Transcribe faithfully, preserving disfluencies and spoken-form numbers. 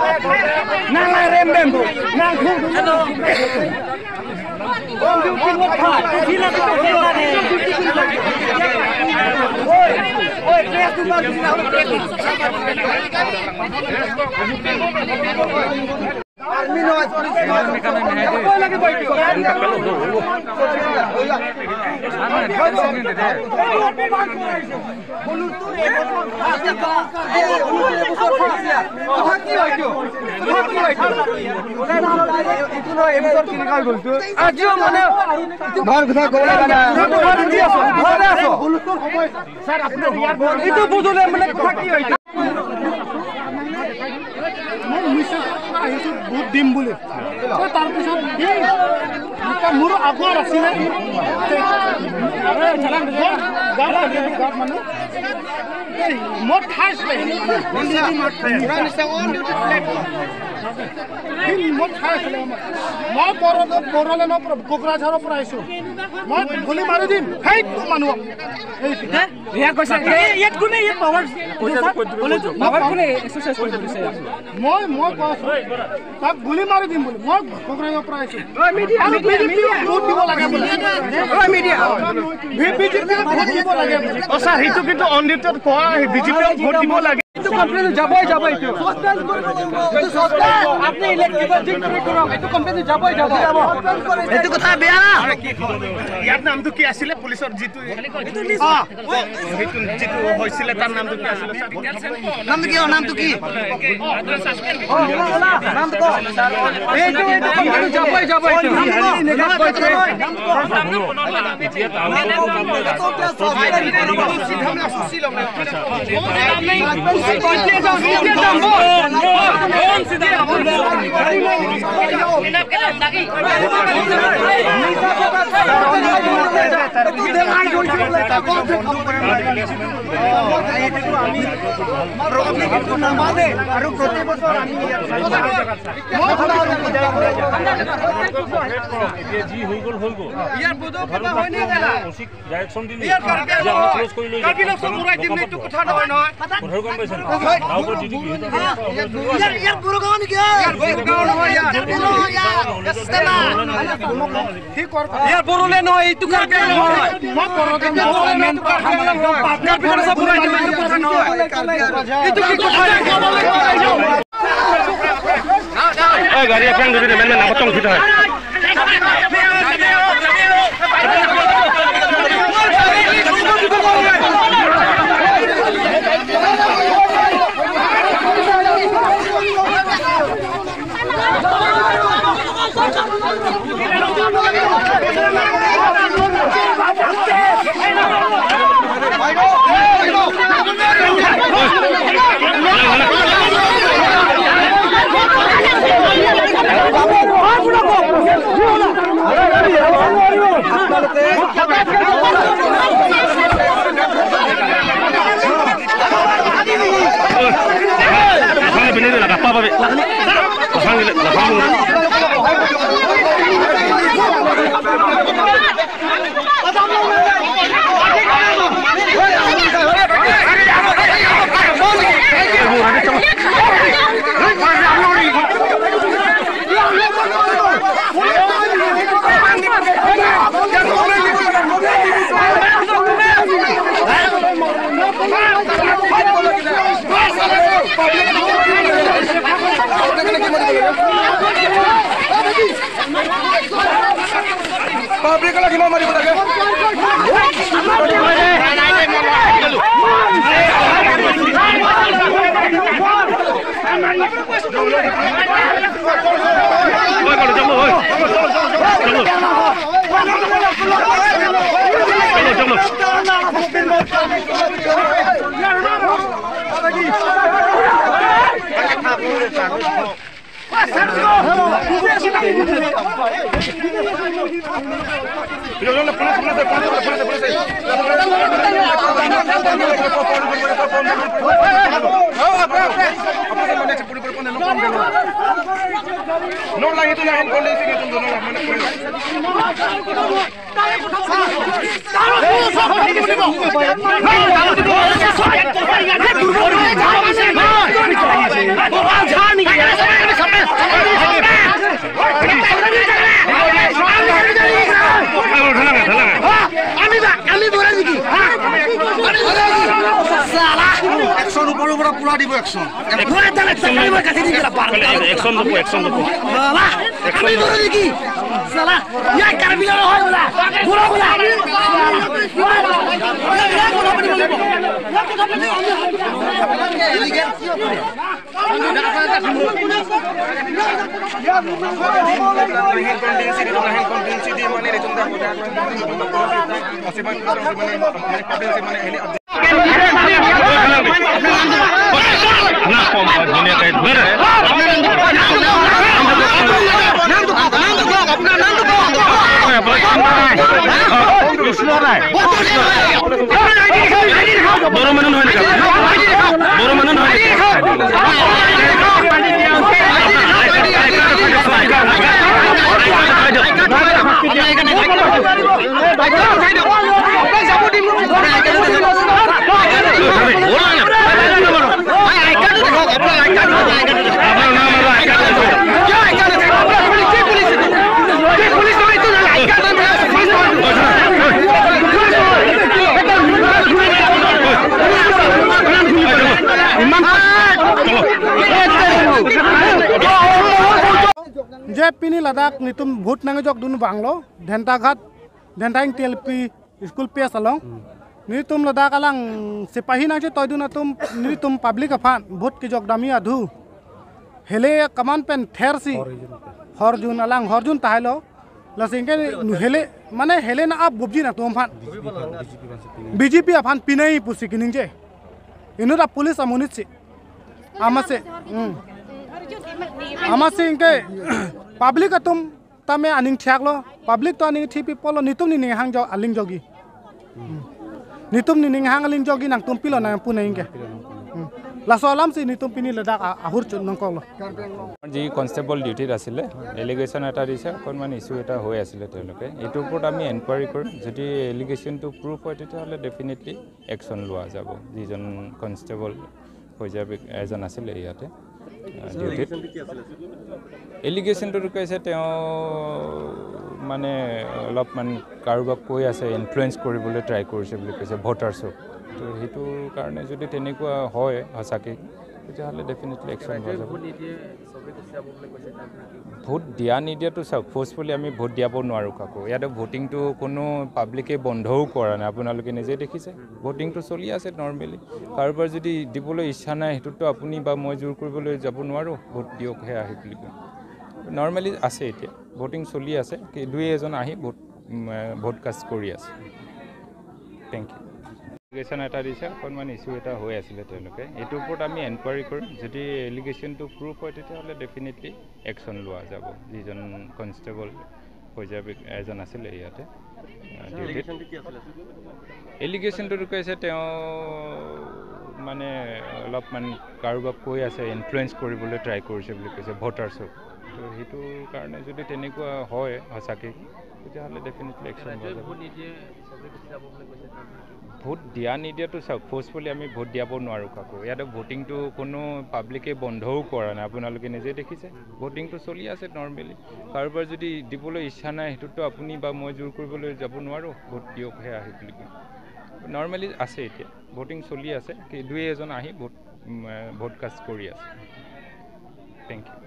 nang la rem rem bu nang khu ano ôi ôi chỉ là cái cái này ôi ôi cái thứ ba cái nào army no कोई लगे बैठो बोलू तू रे आजा का ए बोलू रे बसर फासिया কথা কি হইতো কথা কি হইতো এটো ন এমসর কিনে কাল বলতো আজিও মানে ভার কথা কইলা না ভার দি আছো ভার আছো बोलू তো সময় স্যার আপনি এটো বুঝলে মানে কথা কি হইতো মই মিছন আহিছো বহুত দিম বুলি তো তাৰ পিছত দিম এটা মোৰ আগৰ আছিল আৰে চলান গাত গাত মানে এই মত খাইছ মত খাইছ অন ডিউটি প্লেটফর্ম দিন মত খাইছ মই পৰলে পৰলে ন কোকৰাঝাৰৰ পৰা আহিছো মই গুলি মাৰি দিম হেই তো মানুহ এই ইয়া কৈছে ইয়াত কোনে ইয়া পাৱাৰ পাৱাৰ কোনে এক্সাৰসাইজ কৰি দিছে মই মই কৈছো তাক গুলি মাৰি দিম বুলি মই কোকৰাঝাৰৰ পৰা আহিছো ঐ মিডিয়া মিডিয়া ভোট দিব লাগে বুলি ঐ মিডিয়া বিজেপি ভোট দিব লাগে ও স্যার হিটো কিন্তু অনডিটেড কোৱা বিজেপি ভোট দিব লাগে তো কমপ্লেইন যাবই যাবই তো সস্পেন্ড কৰিব লাগিব তো সস্পেন্ড আপনি ইলেক্ট্রিক ডিক্টেট কৰক এটো কমপ্লেইন যাবই যাব এটো কথা বেয়া না ইয়াৰ নামটো কি আছিল পুলিচৰ জিতু এটো লিষ্ট হেতু জিতু হৈছিল তাৰ নামটো কি আছিল নামটো কি নামটো কি সাসপেন্ড নামটো ক এটো এটো কমপ্লেইন যাবই যাবই নামটো ক নামটো ক सीधे जाओ सीधे जाओ कौन सीधा बोल तू देवाई जोड़ के बोलता कौन से আমি রবি কিন্তু না মানে আর প্রতি বছর আমি এতিয়া জি হৈ গল হৈ গল ইয়াৰ বদো কিবা হৈ নাই গলা ডাইৰেকশন দিন ইয়াৰ কাকে ক্লোজ কৰি লৈ কাকি লোক সব উৰাই দিম এইটো কথা নহয় নহয় কথা গম পাইছ না গাঁও জি জি ইয়াৰ ইয়াৰ গুৰুগাঁও নেকি ইয়াৰ গুৰুগাঁও নহয় ইয়াৰ গুৰুগাঁও ইয়াৰ সিস্টেমা ঠিক কৰ ইয়াৰ বৰুলে নহয় এইটো কাকে নহয় মই কৰতে মই মেন কাৰ হামলা পাৰ্টনাৰ বিহার সব উৰাই দিম এইটো কথা নহয় এইটো কি কথা এই গাড়ী এখন যদি মেন মেন নামতং উঠি থাকে Pabrik lagi mau mari lagi. No lang itu lang kon lesi itu no lang mana kon. Tahu action ওপৰৰ পৰা পুৰা দিব একশন একশন দিব একশন দিব আমি ধরে দেখি সালা ইয়া কারবিলা হয় বলা পুরা বলা বড় মানুষ হয় না বড় মানুষ হয় जे पिनी लद्दाख नितुम भूत नंगे जग दुनु बांगलो धेंटा घाट धेंटाइंग टीएलपी स्कूल पे सलों नितुम लद्दाख अलांग सिपाही नाचे तोयदुना तुम नितुम पब्लिक अफान भूत की जग दामी अधु हेले कमान पेन थेरसी हरजुन अलांग हरजुन ताहलो लसिंगे हेले माने हेले ना आप बुबजी ना तुम फान बीजेपी अफान पिनई पुसी किनिंजे इनुरा पुलिस अमुनित से आमसे आमसे इनके पब्लिक तुम तमे अनिंग छागलो पब्लिक तो अनिंग थी पीपल नितुम नि निहांग जो अलिंग जोगी नितुम नि निहांग अलिंग जोगी नंग तुम पिलो ना पुने इनके लासोलाम से नितुम पिनी लद्दाख आहुर नंगकलो जी कन्स्टेबल डिউটিত आছিলে एलिगेशन এটা দিছে কোনমান ইস্যু এটা হৈ আছিল তেওঁলোকে এটো ওপৰত আমি এনকুৱাৰি কৰিম যদি এলিগেশনটো প্ৰুফ হয় তেতিয়াহলে ডেফিনেটলি একশন লোৱা যাব যিজন কনস্টেবল হৈ যাবে এজন আছিল ইয়াতে ডিউটিত এলিগেশনটো কৈছে তেওঁ মানে অলপমান কাৰোবাক কৈ আছে ইনফ্লুৱেঞ্চ কৰিবলৈ ট্ৰাই কৰিছে বুলি কৈছে ভোটাৰছক তো হেতু কাৰণে যদি তেনেকুৱা হয় হসাকে তেতিয়াহলে ডেফিনেটলি একশন লোৱা যাব ভোট দিয়া নিদিয়াটো চাওক ফোর্সফুলি আমি ভোট দিয়াব নোৱাৰো কাকো ইয়াতে ভোটিংটো কোনো পাব্লিকে বন্ধও কৰা নাই আপোনালোকে নিজে দেখিছে ভোটিংটো চলি আছে নৰমালি কাৰোবাৰ যদি দিবলৈ ইচ্ছা নাই হেতুটো আপুনি বা মই জোৰ কৰিবলৈ যাব নোৱাৰো ভোট দিয়ক হে আহি বুলি নৰমালি আছে এতিয়া ভোটিং চলি আছে কি দুই এজন আহি ভোট ভোট কাষ্ট কৰি আছে থ্যাংক ইউ এলিগেশন এটা দিছে কোনমান ইস্যু এটা হৈ আছিল তেওঁলোকে এটো ওপৰত আমি এনকুৱাৰি কৰিম যদি এলিগেশনটো প্ৰুফ হয় তেতিয়াহলে ডেফিনেটলি একশন লোৱা যাব যিজন কনস্টেবল হৈ যাবে এজন আছিল ইয়াতে ডিউটিত এলিগেশনটো কৈছে তেওঁ মানে অলপমান কাৰোবাক কৈ আছে ইনফ্লুৱেঞ্চ কৰিবলৈ ট্ৰাই কৰিছে বুলি কৈছে ভোটাৰছক তো হেতু কাৰণে যদি তেনেকুৱা হয় হসাকে তেতিয়াহলে ডেফিনেটলি একশন লোৱা যাব ভোট দিয়া নিদিয়াটো চাওক ফোর্সফুলি আমি ভোট দিয়াব নোৱাৰো কাকো ইয়াতে ভোটিংটো কোনো পাব্লিকে বন্ধও কৰা নাই আপোনালোকে নিজে দেখিছে ভোটিংটো চলি আছে নৰমালি কাৰোবাৰ যদি দিবলৈ ইচ্ছা নাই হেতুটো আপুনি বা মই জোৰ কৰিবলৈ যাব নোৱাৰো ভোট দিয়ক হে আহি বুলি নৰমালি আছে এতিয়া ভোটিং চলি আছে কি দুই এজন আহি ভোট ভোট কাষ্ট কৰি আছে থ্যাংক ইউ